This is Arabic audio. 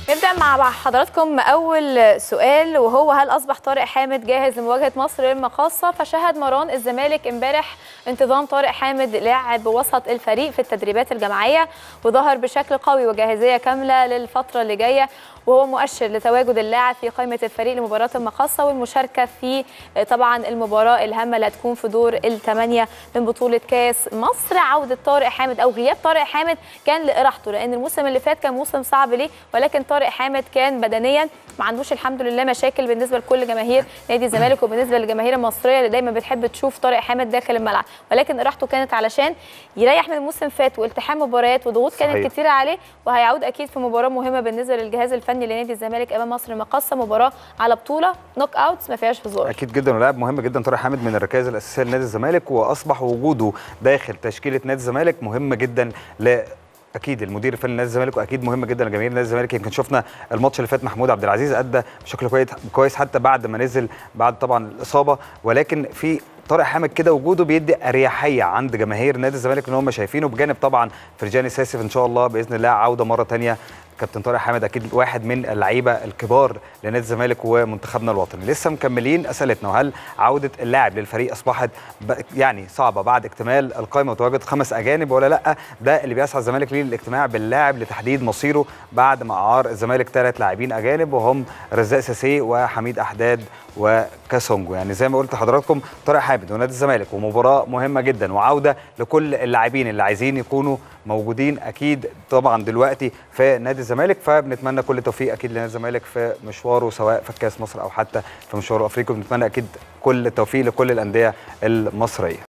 نبدأ مع حضراتكم أول سؤال، وهو هل أصبح طارق حامد جاهز لمواجهة مصر المقاصة؟ فشهد مران الزمالك امبارح انتظام طارق حامد لاعب وسط الفريق في التدريبات الجماعية، وظهر بشكل قوي وجاهزية كاملة للفترة اللي جاية، وهو مؤشر لتواجد اللاعب في قائمة الفريق لمباراة المقاصة والمشاركة في طبعا المباراة الهامة اللي هتكون في دور الثمانية من بطولة كاس مصر. عودة طارق حامد أو غياب طارق حامد كان لإراحته، لأن الموسم اللي فات كان موسم صعب ليه، ولكن طارق حامد كان بدنيا ما عندوش الحمد لله مشاكل بالنسبه لكل جماهير نادي الزمالك وبالنسبه للجماهير المصريه اللي دايما بتحب تشوف طارق حامد داخل الملعب، ولكن راحته كانت علشان يريح من الموسم فات والتحام مباريات وضغوط كانت كتيره عليه، وهيعود اكيد في مباراه مهمه بالنسبه للجهاز الفني لنادي الزمالك امام مصر المقاصه، مباراه على بطوله نوك اوتس ما فيهاش هزار. اكيد جدا، ولاعب مهم جدا طارق حامد من الركائز الاساسيه لنادي الزمالك، واصبح وجوده داخل تشكيله نادي الزمالك مهم جدا اكيد المدير الفني لنادي الزمالك، واكيد مهم جدا لجماهير نادي الزمالك. يمكن شفنا الماتش اللي فات محمود عبد العزيز ادى بشكل كويس حتى بعد ما نزل بعد طبعا الاصابه، ولكن في طارق حامد كده وجوده بيدي اريحيه عند جماهير نادي الزمالك ان هم شايفينه، بجانب طبعا فرجاني ساسف ان شاء الله باذن الله عوده مره ثانيه. كابتن طارق حامد اكيد واحد من اللعيبه الكبار لنادي الزمالك ومنتخبنا الوطني. لسه مكملين اسئلتنا، وهل عوده اللاعب للفريق اصبحت يعني صعبه بعد اكتمال القائمه وتواجد 5 اجانب ولا لا؟ ده اللي بيسعى الزمالك ليه، الاجتماع باللاعب لتحديد مصيره بعد ما اعار الزمالك 3 لاعبين اجانب، وهم رزاق ساسي وحميد احداد وكاسونجو. يعني زي ما قلت لحضراتكم طارق حامد ونادي الزمالك ومباراه مهمه جدا، وعوده لكل اللاعبين اللي عايزين يكونوا موجودين اكيد طبعا دلوقتي في نادي الزمالك، فبنتمنى كل التوفيق اكيد لنادي الزمالك في مشواره سواء في كاس مصر او حتى في مشواره الافريقي، وبنتمنى اكيد كل التوفيق لكل الانديه المصريه.